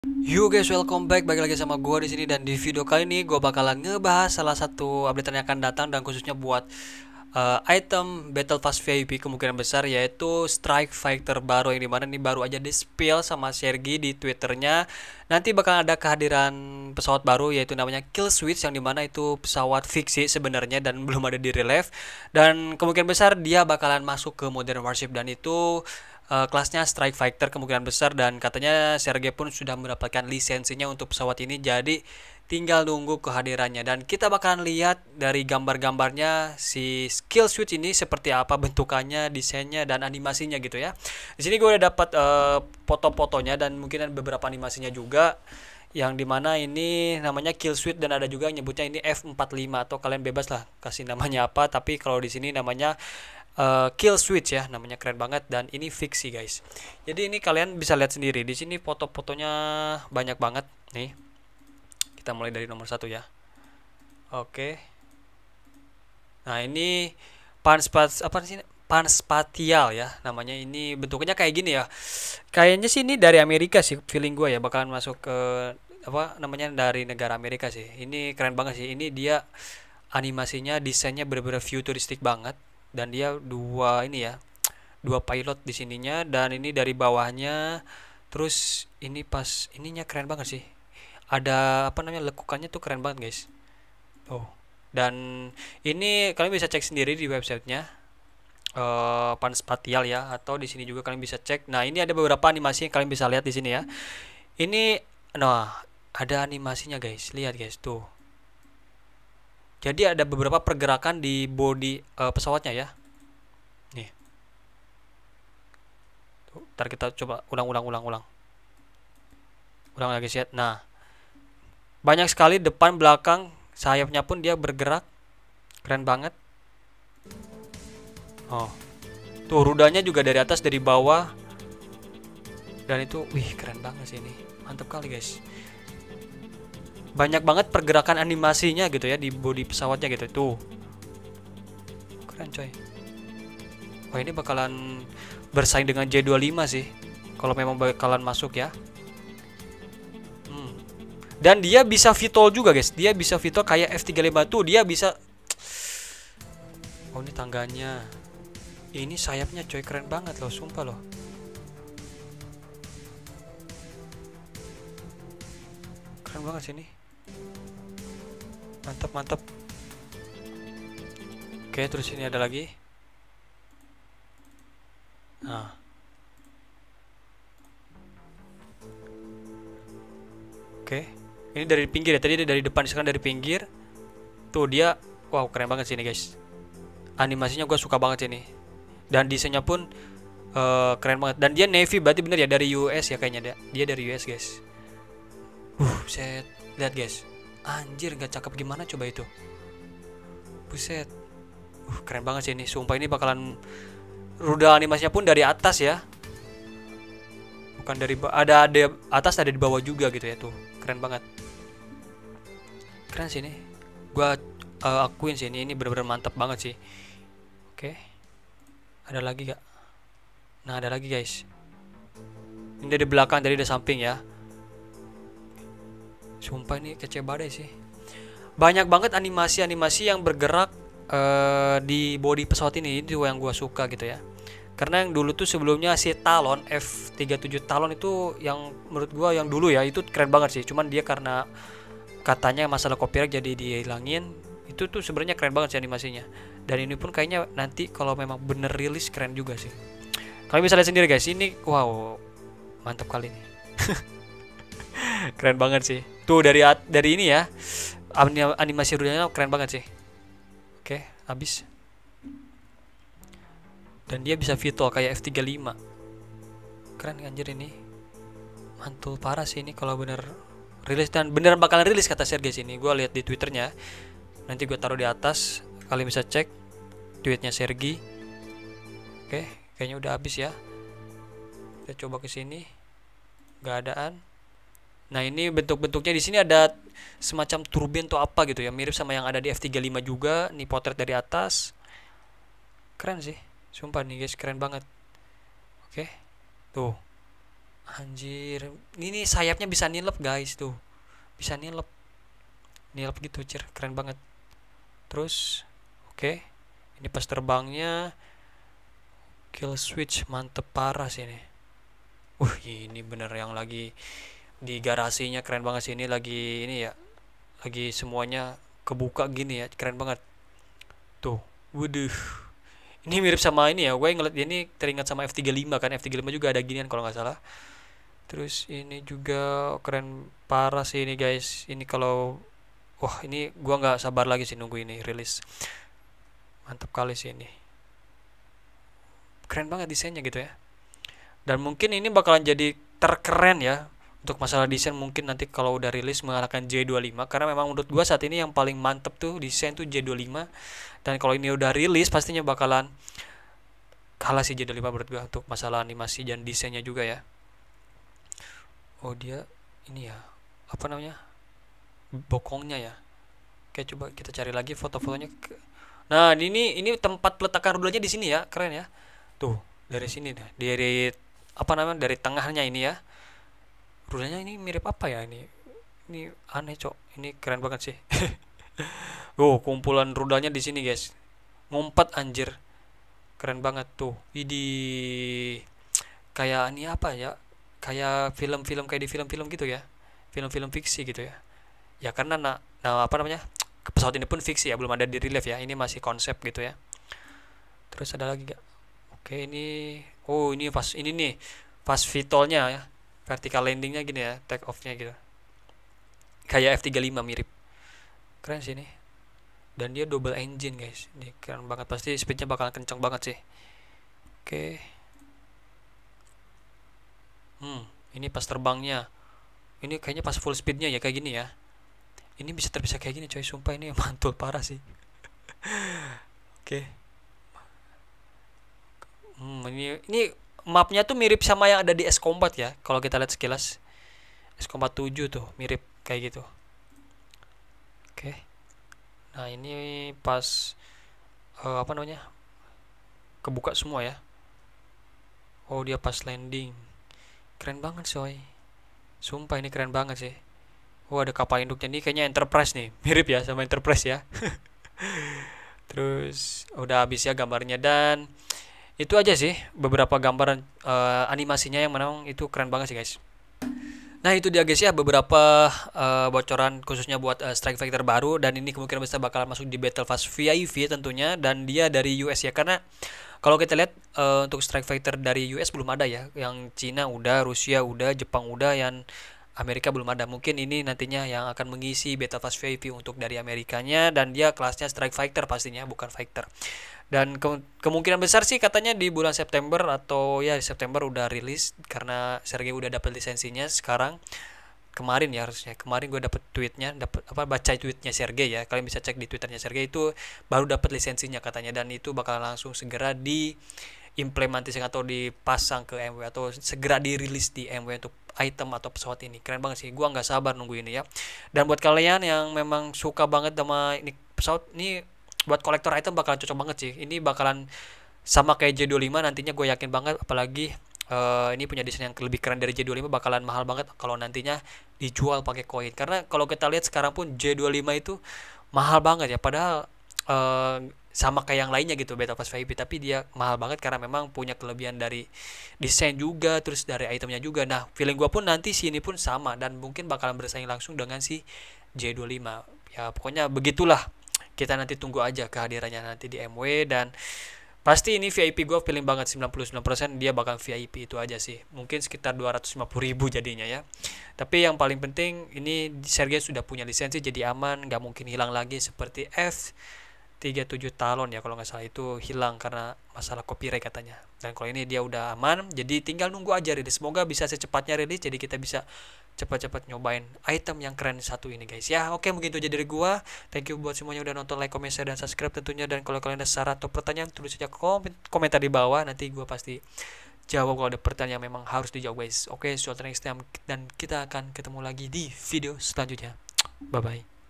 Yo guys, welcome back. Balik lagi sama gua di sini dan di video kali ini gua bakalan ngebahas salah satu update yang akan datang dan khususnya buat item Battle Pass VIP kemungkinan besar yaitu Strike Fighter baru yang dimana nih baru aja di spill sama Sergi di Twitternya. Nanti bakal ada kehadiran pesawat baru yaitu namanya Kill Switch yang dimana itu pesawat fiksi sebenarnya dan belum ada di relief dan kemungkinan besar dia bakalan masuk ke Modern Warship dan itu kelasnya Strike Fighter kemungkinan besar dan katanya Sergei pun sudah mendapatkan lisensinya untuk pesawat ini jadi tinggal nunggu kehadirannya dan kita bakalan lihat dari gambar-gambarnya si skill switch ini seperti apa bentukannya, desainnya dan animasinya gitu ya. Di sini gue udah dapat foto-fotonya dan mungkin beberapa animasinya juga yang dimana ini namanya kill switch dan ada juga yang nyebutnya ini F45 atau kalian bebas lah kasih namanya apa tapi kalau di sini namanya kill switch ya namanya keren banget dan ini fiksi guys. Jadi ini kalian bisa lihat sendiri di sini foto-fotonya banyak banget nih. Kita mulai dari nomor satu ya. Oke. Nah ini apa sih panspatial ya namanya ini bentuknya kayak gini ya. Kayaknya sih ini dari Amerika sih feeling gue ya bakalan masuk ke apa namanya dari negara Amerika sih. Ini keren banget sih. Ini dia animasinya desainnya bener-bener futuristik banget dan dia dua ini ya dua pilot di sininya dan ini dari bawahnya terus ini pas ininya keren banget sih ada apa namanya lekukannya tuh keren banget guys tuh dan ini kalian bisa cek sendiri di websitenya Panspatial ya atau di sini juga kalian bisa cek. Nah ini ada beberapa animasi yang kalian bisa lihat di sini ya. Ini nah ada animasinya guys, lihat guys tuh. Jadi ada beberapa pergerakan di body pesawatnya ya. Nih, tuh, ntar kita coba ulang. Ulang lagi guys ya. Nah, banyak sekali depan belakang sayapnya pun dia bergerak. Keren banget. Oh, tuh rudanya juga dari atas dari bawah. Dan itu, wih keren banget sih ini. Mantap kali guys. Banyak banget pergerakan animasinya gitu ya di body pesawatnya gitu. Tuh, keren coy. Wah ini bakalan bersaing dengan J25 sih. Kalau memang bakalan masuk ya. Dan dia bisa VTOL juga guys. Dia bisa VTOL kayak F35 tuh. Dia bisa. Oh ini tangganya. Ini sayapnya coy keren banget loh. Sumpah loh. Keren banget sih ini. Mantap. Oke terus ini ada lagi. Nah. Oke. Ini dari pinggir ya. Tadi dia dari depan sekarang dari pinggir. Tuh dia. Wow keren banget sih ini guys. Animasinya gue suka banget ini. Dan desainnya pun keren banget. Dan dia Navy berarti bener ya dari US ya kayaknya dia dari US guys. Buset. Lihat guys. Anjir nggak cakep gimana coba itu. Buset. Keren banget sih ini. Sumpah ini bakalan rudal animasinya pun dari atas ya. Bukan dari ada atas ada di bawah juga gitu ya tuh. Keren banget. Keren sih ini. Gua akuin sih ini bener-bener mantap banget sih. Oke. Ada lagi gak? Nah ada lagi guys. Ini dari belakang dari samping ya. Sumpah ini kece badai sih. Banyak banget animasi-animasi yang bergerak di body pesawat ini. Itu yang gua suka gitu ya. Karena yang dulu tuh sebelumnya si Talon F37 Talon itu yang menurut gua yang dulu ya itu keren banget sih. Cuman dia karena katanya masalah copyright jadi dihilangin. Itu tuh sebenarnya keren banget sih animasinya. Dan ini pun kayaknya nanti kalau memang bener rilis keren juga sih. Kalian bisa lihat sendiri guys. Ini wow mantap kali ini. Keren banget sih. Tuh dari ini ya. Animasi rudanya keren banget sih. Oke, habis. Dan dia bisa VTOL kayak F35. Keren anjir ini. Mantul parah sih ini kalau bener rilis dan bener bakalan rilis kata Sergei sini. Gue lihat di Twitternya. Nanti gue taruh di atas. Kalian bisa cek tweetnya Sergei. Oke, kayaknya udah habis ya. Kita coba ke sini. Gak adaan. Nah ini bentuk-bentuknya di sini ada semacam turbin atau apa gitu ya. Mirip sama yang ada di F35 juga. Ini potret dari atas. Keren sih. Sumpah nih guys keren banget. Oke. Tuh. Anjir, ini sayapnya bisa nilep guys tuh, bisa nilep, nilep gitu, cir, keren banget. Terus, oke, ini pas terbangnya, kill switch mantep parah sih ini. Ini bener yang lagi di garasinya keren banget sih ini, lagi ini ya, lagi semuanya kebuka gini ya, keren banget. Tuh, waduh. Ini mirip sama ini ya, gue ngeliat ini teringat sama F35 kan, F35 juga ada ginian kalau nggak salah. Terus ini juga keren parah sih ini guys. Ini kalau wah ini gua nggak sabar lagi sih nunggu ini rilis. Mantap kali sih ini. Keren banget desainnya gitu ya. Dan mungkin ini bakalan jadi terkeren ya untuk masalah desain, mungkin nanti kalau udah rilis mengalahkan J25, karena memang menurut gua saat ini yang paling mantep tuh desain tuh J25, dan kalau ini udah rilis pastinya bakalan kalah sih J25 menurut gua untuk masalah animasi dan desainnya juga ya. Oh dia ini ya, apa namanya, bokongnya ya. Oke, coba kita cari lagi foto-fotonya. Nah, ini tempat peletakan rudalnya di sini ya, keren ya. Tuh, dari sini dah. Dari apa namanya? Dari tengahnya ini ya. Rudalnya ini mirip apa ya ini? Ini aneh, Cok. Ini keren banget sih. Kumpulan rudalnya di sini, guys. Ngumpet anjir. Keren banget tuh. Ini kayak ini apa ya? Kayak film-film, kayak di film-film gitu ya. Film-film fiksi gitu ya. Ya karena nah apa namanya, pesawat ini pun fiksi ya, belum ada di relief ya, ini masih konsep gitu ya. Terus ada lagi gak? Oke, ini ini pas ini nih pas VTOL-nya ya, vertical landingnya gini ya, take off-nya gitu, kayak F35 mirip. Keren sih ini, dan dia double engine guys, ini keren banget, pasti speednya bakal kenceng banget sih. Oke. Ini pas terbangnya, ini kayaknya pas full speednya ya kayak gini ya. Ini bisa terpisah kayak gini coy, sumpah ini mantul parah sih. Oke. Ini mapnya tuh mirip sama yang ada di S Combat ya, kalau kita lihat sekilas. S Combat 7 tuh mirip kayak gitu. Oke. Nah, ini pas apa namanya? Kebuka semua ya. Oh, dia pas landing. Keren banget coy. Sumpah ini keren banget sih. Ada kapal induknya nih, kayaknya Enterprise nih. Mirip ya sama Enterprise ya. Terus udah habis ya gambarnya, dan itu aja sih beberapa gambaran animasinya yang memang itu keren banget sih guys. Nah itu dia guys ya, beberapa bocoran khususnya buat Strike Fighter baru, dan ini kemungkinan besar bakal masuk di Battle Pass VIP tentunya, dan dia dari US ya, karena kalau kita lihat untuk Strike Fighter dari US belum ada ya, yang Cina udah, Rusia udah, Jepang udah, yang Amerika belum ada. Mungkin ini nantinya yang akan mengisi Battle Pass VIP untuk dari Amerikanya, dan dia kelasnya Strike Fighter pastinya, bukan Fighter. Dan kemungkinan besar sih katanya di bulan September, atau ya di September udah rilis, karena Sergei udah dapat lisensinya sekarang. Kemarin ya, harusnya kemarin gue dapet tweetnya, dapat apa, baca tweetnya Sergei ya, kalian bisa cek di twitternya Sergei, itu baru dapat lisensinya katanya, dan itu bakal langsung segera diimplementasikan atau dipasang ke MW, atau segera dirilis di MW untuk item atau pesawat ini. Keren banget sih, gua nggak sabar nunggu ini ya. Dan buat kalian yang memang suka banget sama ini pesawat ini, buat kolektor item bakalan cocok banget sih. Ini bakalan sama kayak J25 nantinya, gue yakin banget. Apalagi ini punya desain yang lebih keren dari J25, bakalan mahal banget kalau nantinya dijual pakai koin. Karena kalau kita lihat sekarang pun J25 itu mahal banget ya, padahal sama kayak yang lainnya gitu, Battle Pass VIP, tapi dia mahal banget karena memang punya kelebihan dari desain juga, terus dari itemnya juga. Nah, feeling gue pun nanti sini pun sama, dan mungkin bakalan bersaing langsung dengan si J25. Ya pokoknya begitulah, kita nanti tunggu aja kehadirannya nanti di MW. Dan pasti ini VIP gue feeling banget 99% dia bakal VIP, itu aja sih. Mungkin sekitar 250.000 jadinya ya. Tapi yang paling penting ini Sergei sudah punya lisensi, jadi aman, nggak mungkin hilang lagi seperti F37 Talon ya kalau nggak salah, itu hilang karena masalah copyright katanya. Dan kalau ini dia udah aman, jadi tinggal nunggu aja rilis. Semoga bisa secepatnya rilis, jadi kita bisa cepat-cepat nyobain item yang keren satu ini guys ya. Oke, mungkin itu aja dari gua. Thank you buat semuanya udah nonton, like, comment, share, dan subscribe tentunya. Dan kalau kalian ada saran atau pertanyaan, tulis aja komentar di bawah, nanti gua pasti jawab kalau ada pertanyaan yang memang harus dijawab guys. Oke, so next time, dan kita akan ketemu lagi di video selanjutnya. Bye bye.